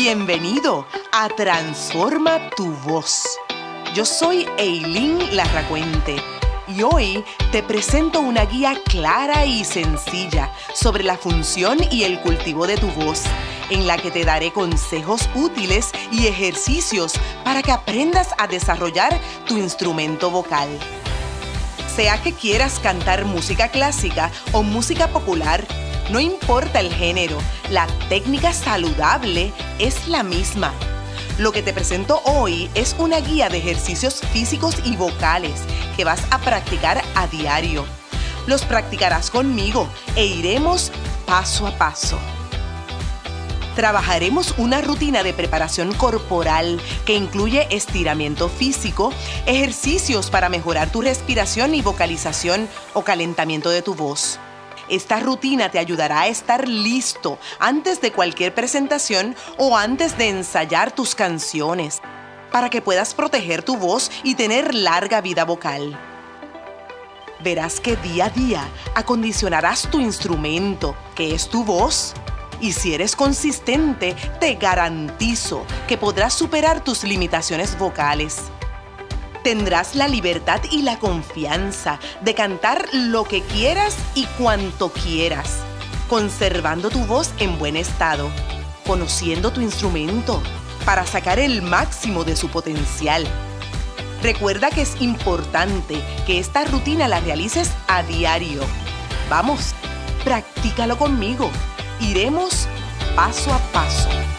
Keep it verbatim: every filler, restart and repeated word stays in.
Bienvenido a Transforma tu Voz. Yo soy Eileen Larracuente y hoy te presento una guía clara y sencilla sobre la función y el cultivo de tu voz, en la que te daré consejos útiles y ejercicios para que aprendas a desarrollar tu instrumento vocal. Sea que quieras cantar música clásica o música popular, no importa el género, la técnica saludable es la misma. Lo que te presento hoy es una guía de ejercicios físicos y vocales que vas a practicar a diario. Los practicarás conmigo e iremos paso a paso. Trabajaremos una rutina de preparación corporal que incluye estiramiento físico, ejercicios para mejorar tu respiración y vocalización o calentamiento de tu voz. Esta rutina te ayudará a estar listo antes de cualquier presentación o antes de ensayar tus canciones, para que puedas proteger tu voz y tener larga vida vocal. Verás que día a día acondicionarás tu instrumento, que es tu voz. Y si eres consistente, te garantizo que podrás superar tus limitaciones vocales. Tendrás la libertad y la confianza de cantar lo que quieras y cuanto quieras, conservando tu voz en buen estado, conociendo tu instrumento para sacar el máximo de su potencial. Recuerda que es importante que esta rutina la realices a diario. Vamos, practícalo conmigo. Iremos paso a paso.